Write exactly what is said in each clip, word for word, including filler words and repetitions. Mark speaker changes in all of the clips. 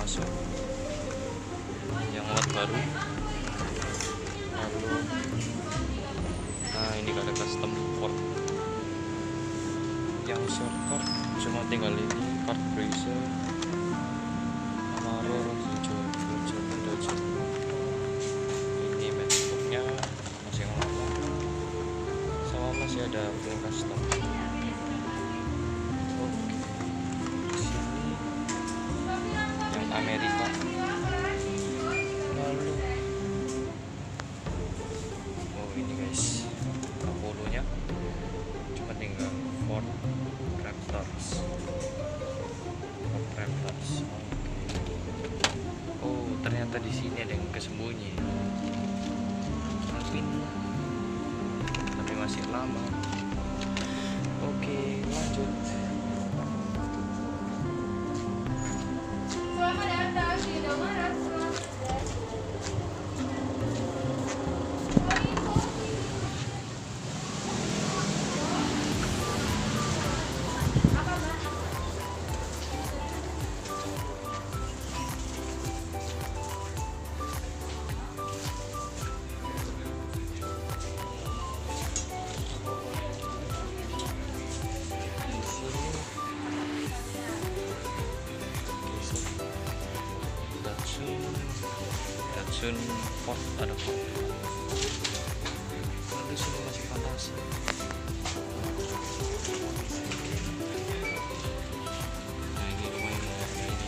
Speaker 1: masuk yang lot baru. Lalu nah ini ada custom port yang shortcut, cuma tinggal ini part bracer Camaro hijau hijau hijau. Ini matchbooknya masih yang lama, sama masih ada full custom. Oke, di sini yang Amerika. Lalu oh ini guys Apollo-nya, cuma tinggal Ford Raptors. Ford Raptors. Oh ternyata di sini ada yang kesembunyi, tapi tapi masih lama. Oke lanjut.
Speaker 2: Selamat datang di Indomaret.
Speaker 1: Datsun Ford ada Ford. Lalu sini masih fantasi. Nah ini lumayan warna ini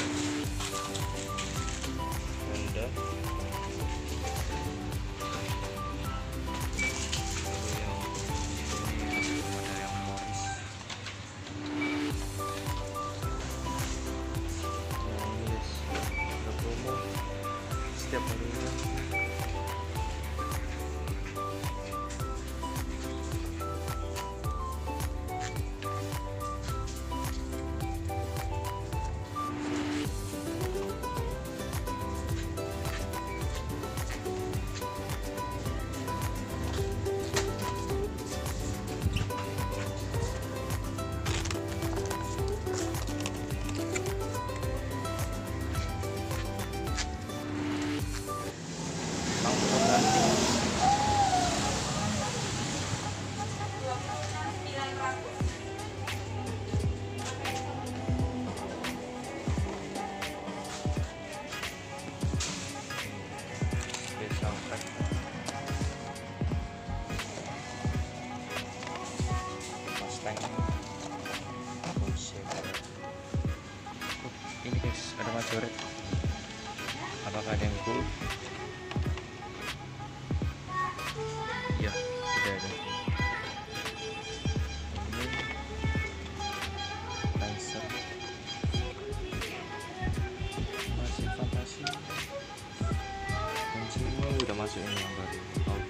Speaker 1: Honda. Lalu yang ini masih ada yang Morris. Nah ini guys, ada promo setiap harinya. Ini guys ada majoret, apakah ada yang full? Ya tidak ada. Ini Lancer masih fantasi, kunci udah masuk ini yang baru Audi.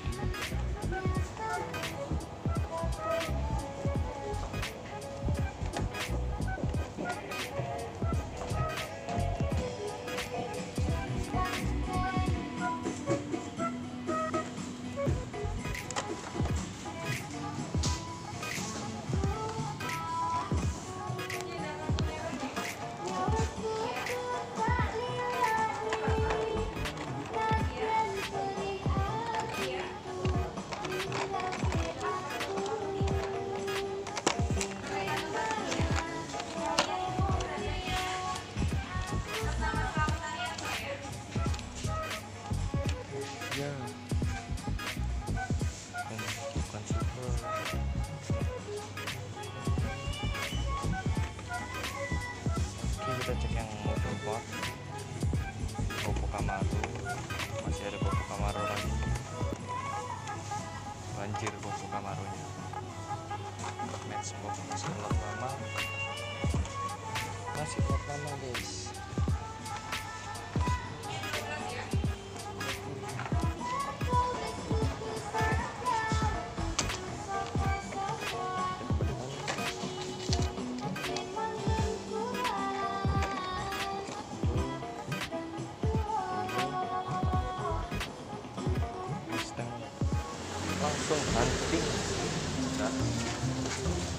Speaker 1: Ya, bukan super. Oke kita cek yang motor box. Popo Camaro, masih ada Popo Camaro lagi. Banjir Popo Camaro nya. Matchbox masih lot lama, masih lot lama guys. Langsung hunting. Nah.